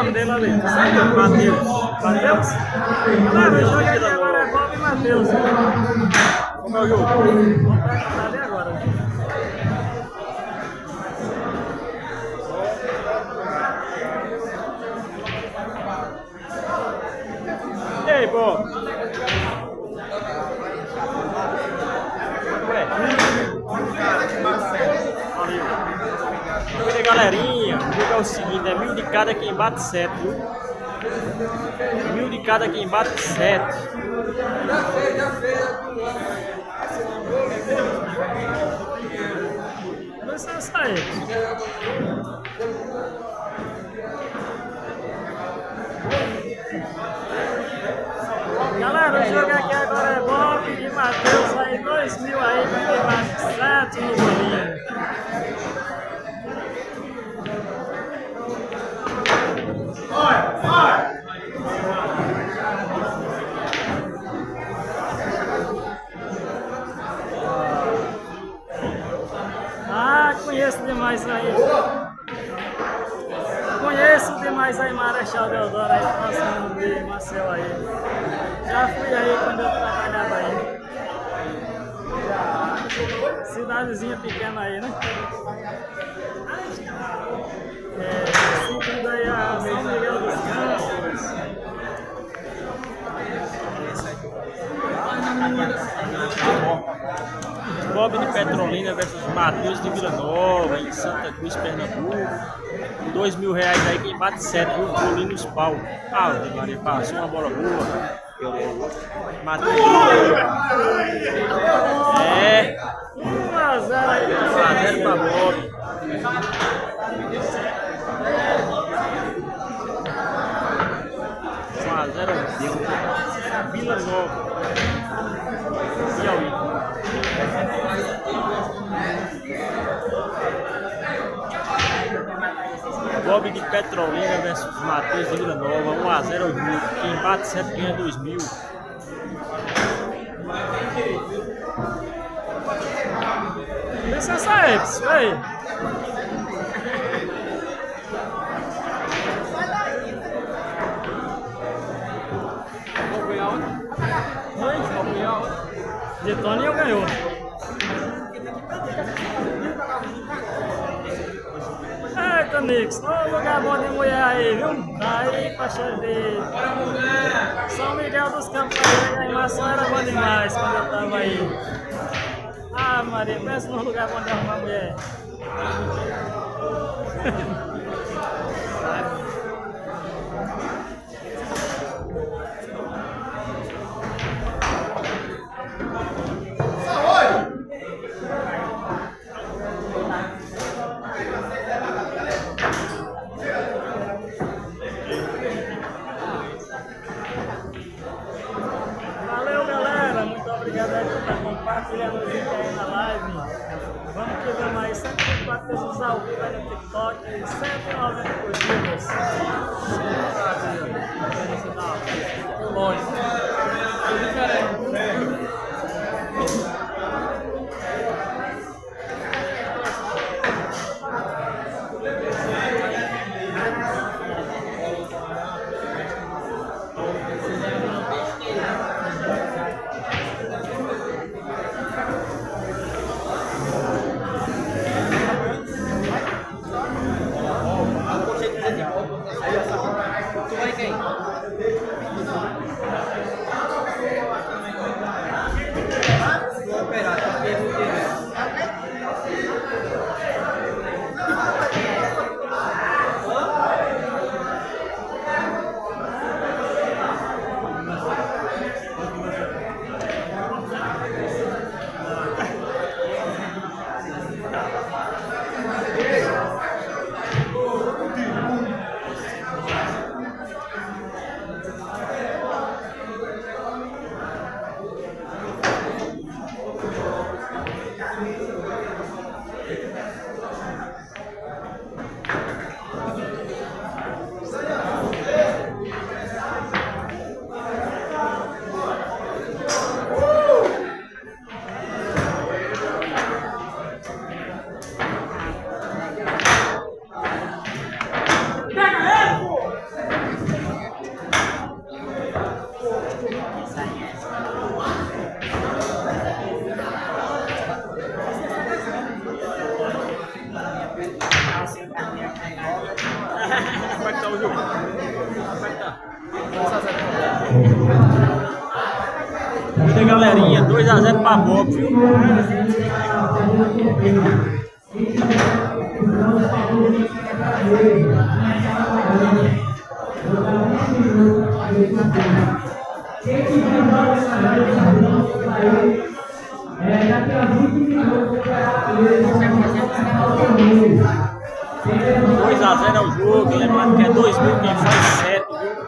nome dele ali? Matheus. Matheus? Galera, o jogo aqui agora é Bob e Matheus. Como é o jogo? Vamos perguntar ali agora. E aí, Bob? Valeu. Galerinha, o jogo é o seguinte, é 1000 de cada quem bate 7, viu? 1000 de cada quem bate 7. Começa a sair. Galera, o jogo aqui agora é Bob e Matheus aí, 2000 aí, pra quem bate 7 no bolinho. Conheço demais aí. Conheço demais aí Marechal Deodoro aí, próximo de Marcel aí. Já fui aí quando eu trabalhava aí. Cidadezinha pequena aí, né? Sentido aí a São Miguel dos Campos. Bob de Petrolina versus Matheus de Vila Nova, em Santa Cruz, Pernambuco. R$2.000 aí, quem bate 7, viu? Bolinho nos pau. Ah, Maria, passou uma bola boa. Matheus de Vila Nova. É. 1-0 aí. 1-0 pra Bob. Vila Nova. Piauí. Bob de Petrolina versus Matheus de Vila Nova, 1-0 ao jogo. Quem bate 7 ganha 2.000. Licença aí, isso aí. De Toninho ganhou. Eita, Nix, ô lugar bom de mulher aí, viu? Tá aí pra de São Miguel dos Campos aí, a Maçã era bom demais quando eu tava aí. Ah, Maria, pensa num lugar bom de arrumar mulher. Obrigado aí por estar compartilhando o vídeo aí na live. Vamos que vamos aí, 104 pessoas ao vivo aí no TikTok, Como é que tá o jogo? Como é que tá? 2x0. Cuida, galerinha. 2x0 pra Bob, viu? Daqui a 20 minutos 2x0 é o jogo, lembrando que é 2.000 quem faz 7, viu?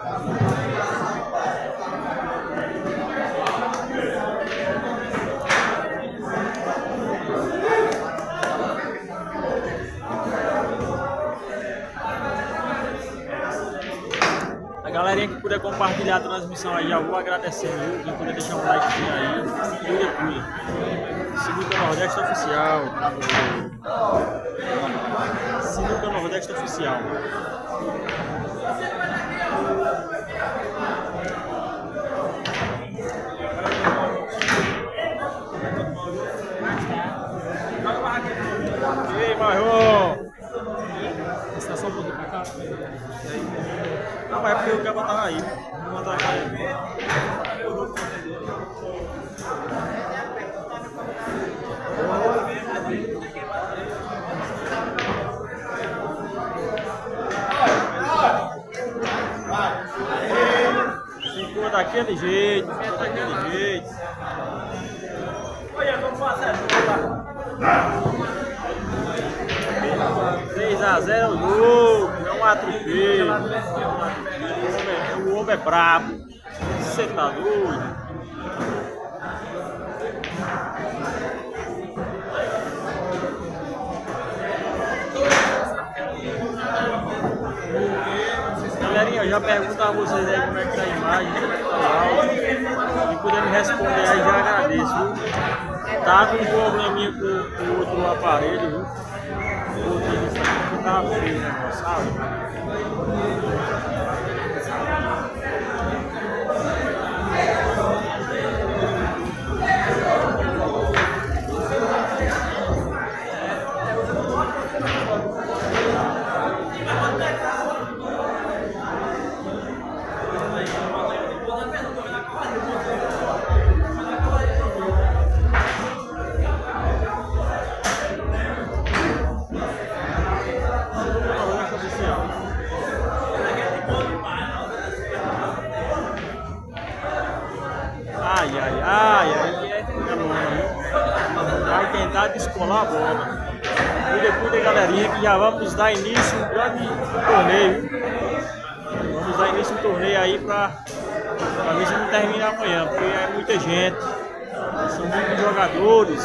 A galerinha que puder compartilhar a transmissão aí, já vou agradecendo, viu? Quem puder deixar um like aí, cuida. Sinuca Nordeste Oficial. Sinuca Nordeste Oficial. Ei, Marrom! Você tá só um pouquinho pra cá? Não, mas é porque eu quero botar aí. Vou mandar pra ele. Ficou daquele jeito, ficou daquele jeito. Olha, vamos fazer 3x0 é o jogo, é um atropelo. O homem é brabo. Você tá doido? Galerinha, eu já pergunto a vocês aí como é que tá a imagem, e poder me responder aí, já agradeço, viu? Tá com um probleminha com o outro aparelho, viu? O outro aqui tá feio, né, sabe? Vai tentar descolar a bola. Cuida, galerinha, que já vamos dar início a um grande torneio. Vamos dar início a um torneio aí pra ver se não termina amanhã, porque é muita gente. São muitos jogadores.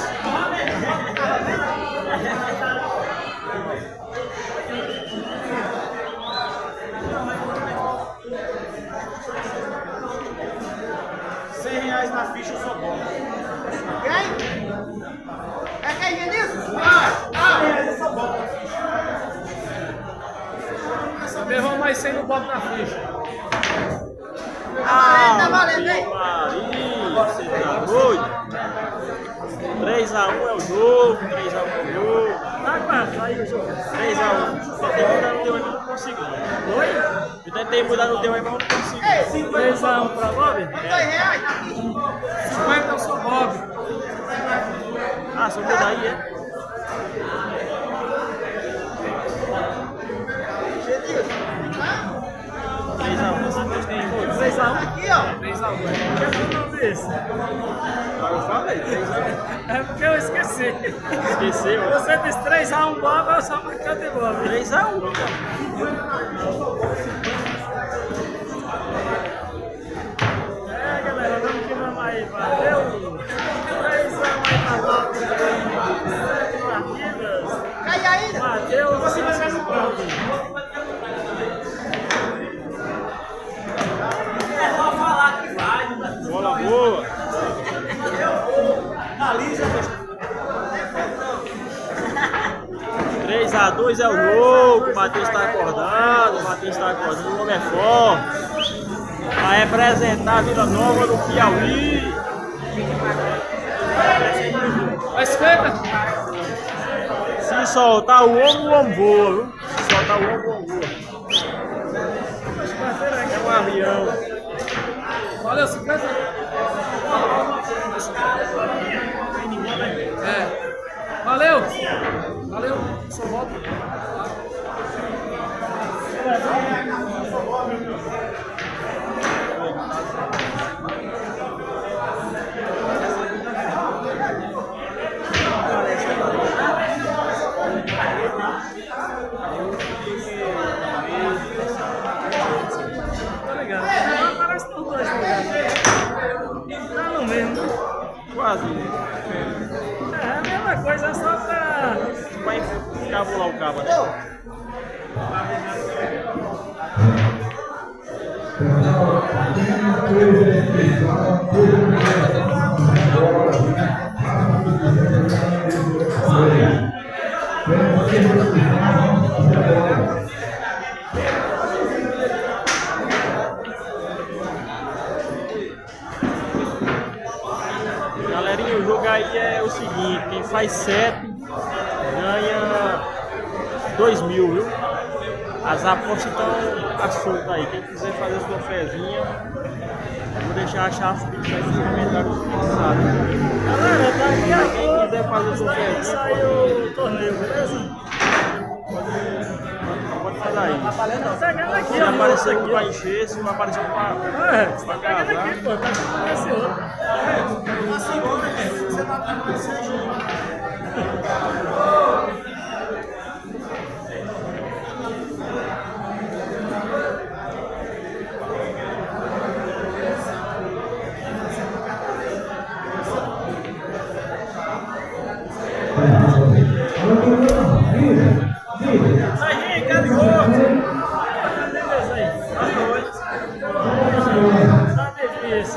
R$100 na ficha, eu sou bom. Quem? É quem, Genilson? R$100 eu sou bom. Levou mais 100 no bote na ficha. Tá valendo, hein? Você tá doido? 3x1 é o jogo, 3x1 é o jogo. Tá quanto? Aí o jogo. 3x1. Tentei mudar no teu aí, mas não consegui. Oi? Eu tentei mudar no teu aí, mas não consegui. 3x1 pra Bob? R$2. 50 eu sou Bob. Ah, só mudar aí, é? Vocês têm 3x1? Aqui, ó. 3x1. Por que eu não disse? Eu falei, 3x1. É porque eu esqueci. Esqueceu? Você disse 3x1 Bob, eu só marcando de Bob. 3x1. É, galera, vamos que vamos aí. Valeu. 3x1 aí pra Bob. 7 partidas. Cai ainda. Mateus, 5 pontos. Bola boa. 3x2 é o jogo. O Matheus está acordado. O Matheus está acordando. O homem é forte. Vai representar a Vila Nova do Piauí. Vai esquerda. Se soltar o homem voa, viu? Se soltar o homem voa. Quase. É a mesma coisa, é só pra... Vai encabular o cabo, né? Galerinha, o jogo aí é o seguinte, quem faz 7 ganha 2.000, viu? As apostas estão soltas aí, quem quiser fazer sua fezinha, vou deixar a chave de aí nos comentários fixados. Galera, daqui a Quem pouco quiser fazer sua fezinha, saiu o torneio, beleza? pode fazer aí. Tá pegando aqui, Se ó. aparecer aqui vai encher, se não aparecer pra É, você tá pegando casar. aqui, pô. Tá com esse outro. Aí, cara, beleza aí. Tá difícil.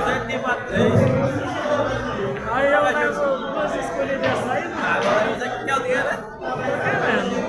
Aí eu levo duas escolhidas aí. Isso aqui que é o dinheiro, né? Tá querendo.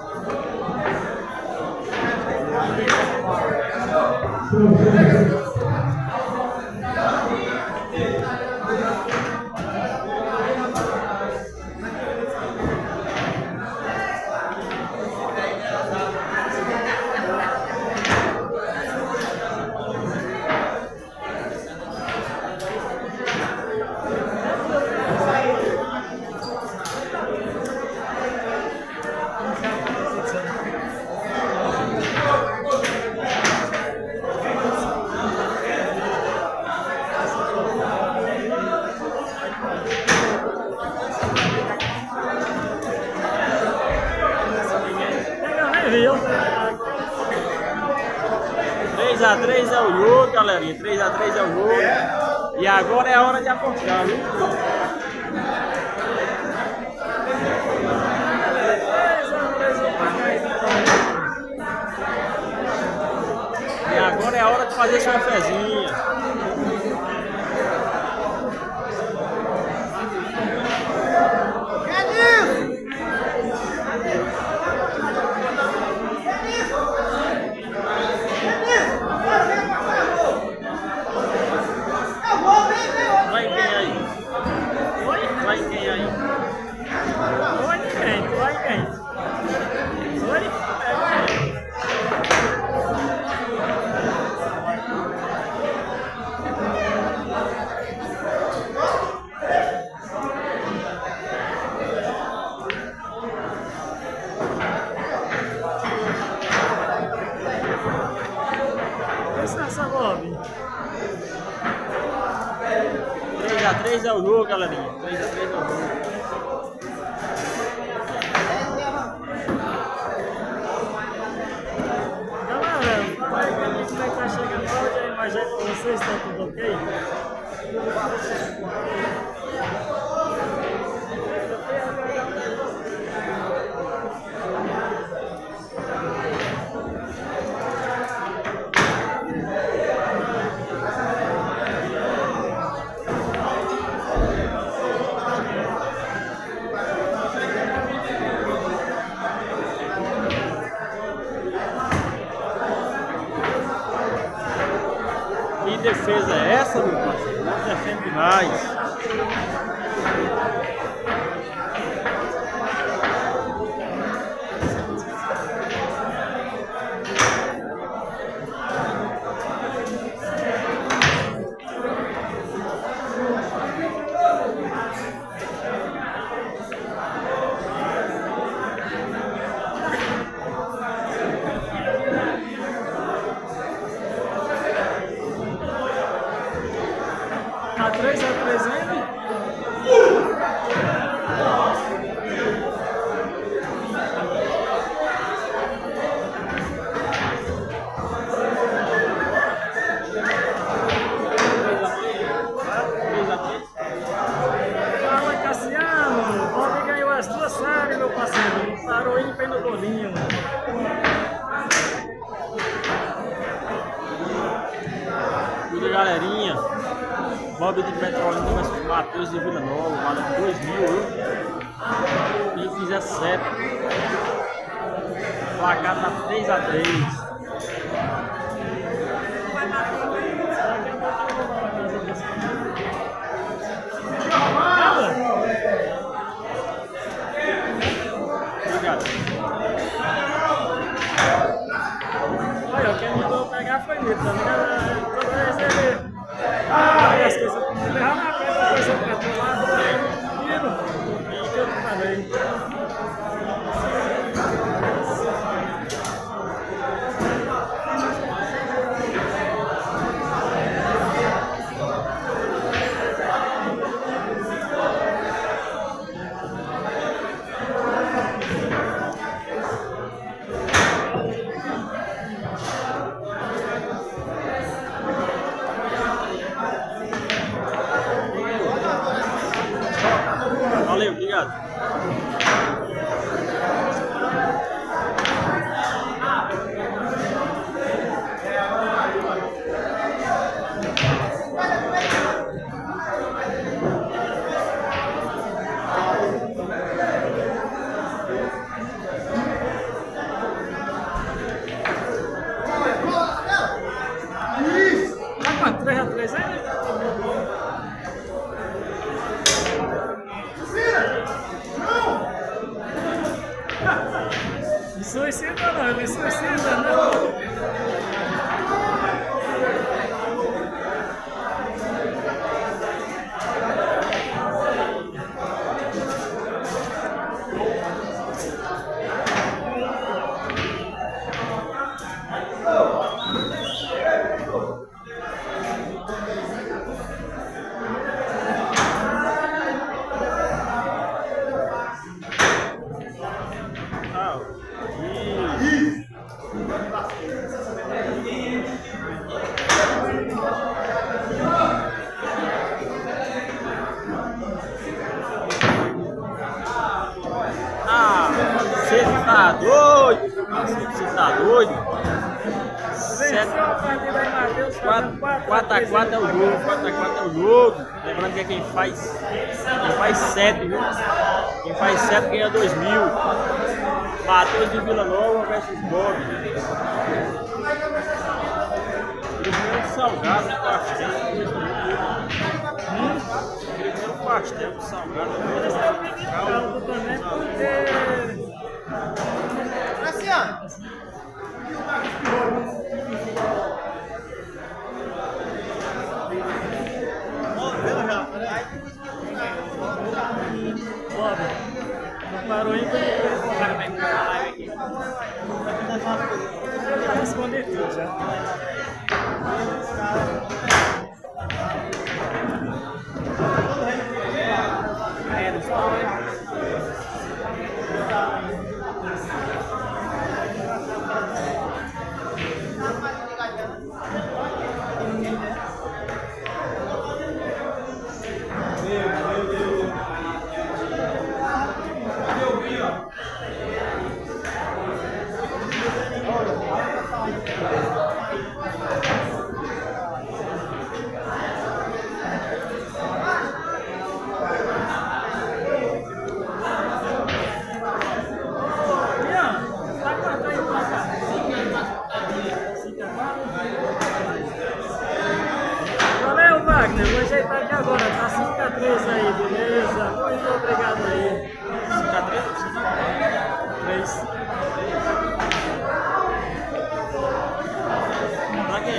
Eu nem vi, eu. 3x3 é o jogo, galerinha. 3x3 é o jogo. E agora é a hora de apostar, viu? E agora é a hora de fazer sua fezinha. Vai quem aí? Vai quem aí? Oi, quem? Vai quem? Oi? É quem? Essa Bob. 3x3 é o jogo, galerinha. 3x3 é o jogo. Galera, fala aí pra mim como é que tá chegando o áudio, a imagem pra vocês, tá tudo ok? Que defesa é essa, meu parceiro? Não defende demais. galerinha. Bob de Petrolina versus Matheus de Vila Nova, valendo 2.000, viu? Quem fizer 7. O placar tá 3-3. Olha, quem mandou pegar foi ele, tá ligado? Toda vez ele. As coisas pra me levar na frente, a coisa pra outro lado, tiro. E o que eu falei? Valeu, obrigado. Tá quanto? 3-3 aí? Suicida não, ele suicida não. Você tá doido? Você tá doido? 4x4 é o jogo, 4x4 é o jogo. Lembrando que é quem faz 7, viu? Quem faz 7 ganha 2.000. Matheus de Vila Nova versus Bob. Primeiro salgado no pastel. Primeiro pastel com salgado. Graciano. Bob, não parou ainda? O cara vai ficar na live aqui. Eu já respondi tudo já. Wagner, vou ajeitar aqui agora, tá 5x3 aí, beleza? Muito obrigado aí. 5x3? 3. Pra quem?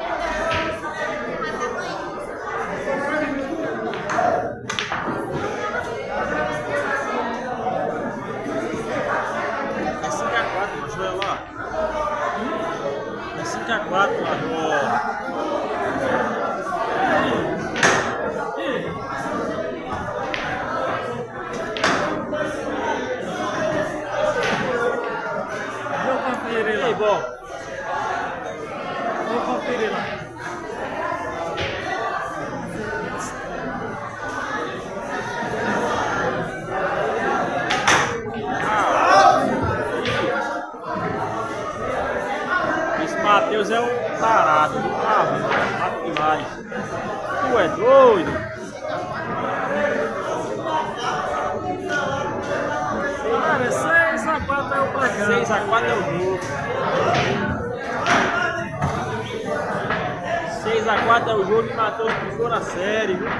É 5x4, deixa eu ver lá. É 5x4, mano. Aí, bom. Vou conferir lá. Matheus é um tarado. Mato demais. Tu é doido. Cara, 6x4 é o placar. 6x4 é o jogo. 6x4 é o jogo e Matheus ficou na série, viu?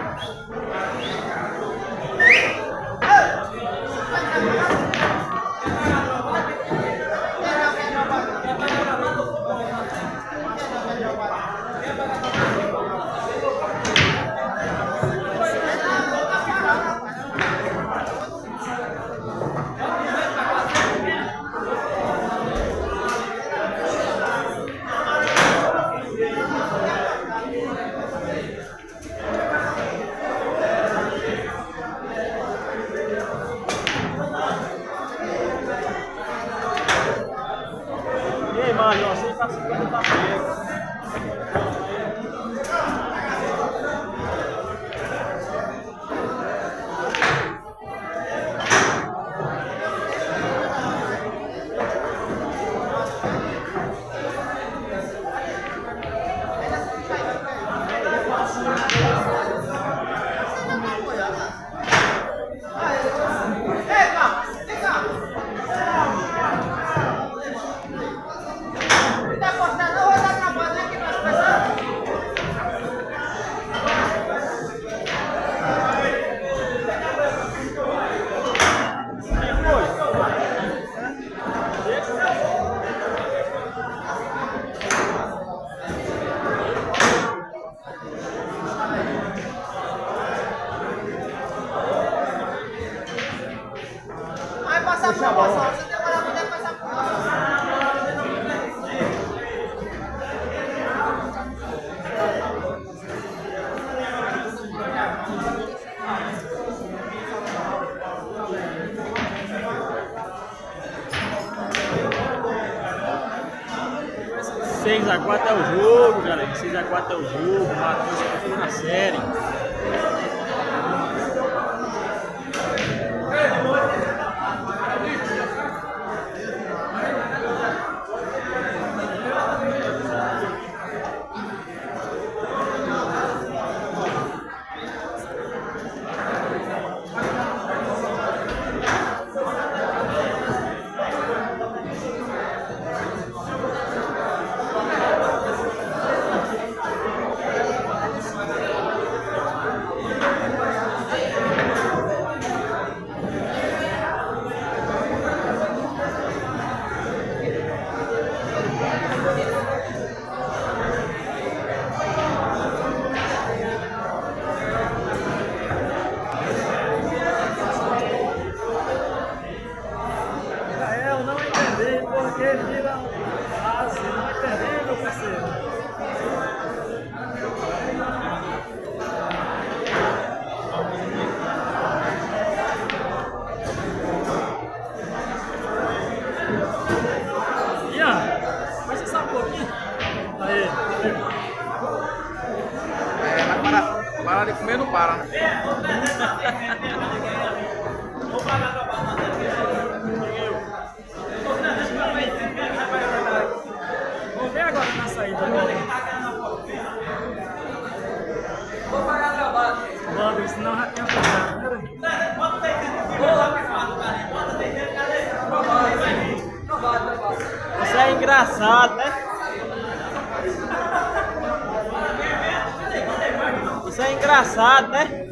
E aí, Mário, você tá 50 tá pego. Puxa a bola. Se demorar muito, passar por nós. 6x4 é o jogo, galera. 6x4 é o jogo. O Matheus ficou na série. Eu não entendi porque ele vira assim, não entendi, meu parceiro. Ian, faz essa pouquinho. Aí. Vai parar de comer, não para. Vou ver agora na saída. Vou pagar trabalho. Logo, senão já tinha fechado. Isso é engraçado, né? Isso é engraçado, né?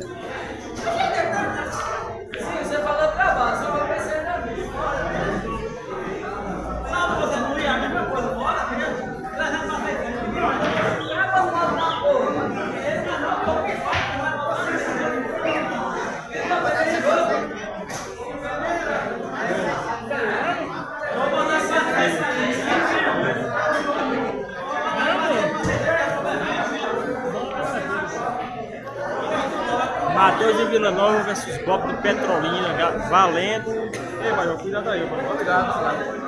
Sim, você falou trabalho, só vai pensar na vida. Não, você não ia a mesma coisa, bora, né? Trazendo pra frente. Matheus e Vila Nova versus Bob de Petrolina, valendo. Ei, Major, cuidado aí, mano. Obrigado.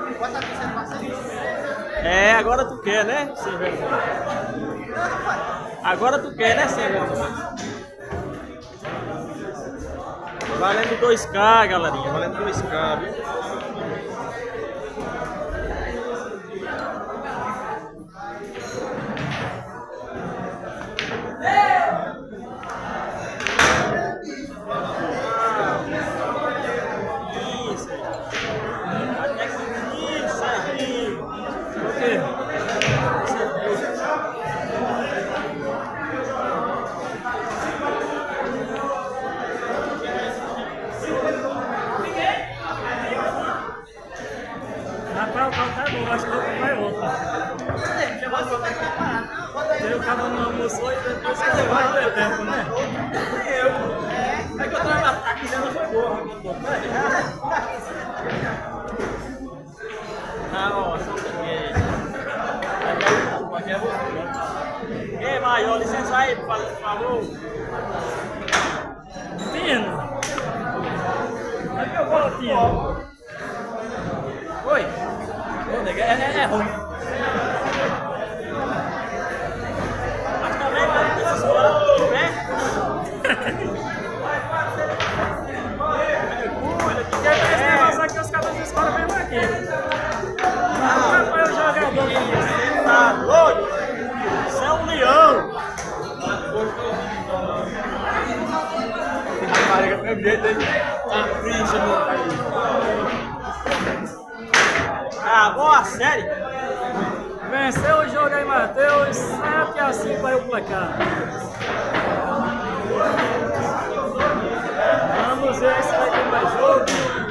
É, agora tu quer, né? Sem vergonha. Agora tu quer, né? Sem vergonha. Valendo 2K, galerinha. Valendo 2K, viu? acaba no almoço e depois que ele vai ter tempo, né? É que eu tava aqui dentro, foi boa. Ah, ó, só ei, Maior, licença aí, por favor. Tino! Cadê o bolo, Tino? Oi? Ô, nega, é ruim. Mas também vai ter essas coisas, né? Porque esse negócio aqui, os caras escoram mesmo aqui. Ah, foi o jogador que Você tá doido? Você é um leão. Rapariga, meu jeito aí. Tá triste, meu. Ah, boa série. venceu o jogo aí, Matheus. 7-5 vai o placar. Vamos ver se vai ter mais jogo.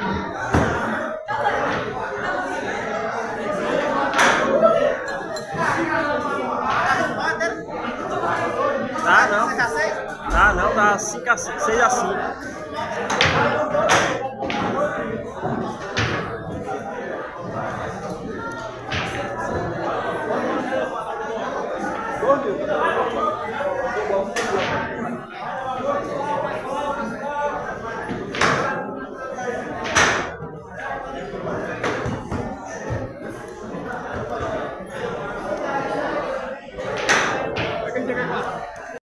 Dá não. Dá não, dá 5-5, 6-5.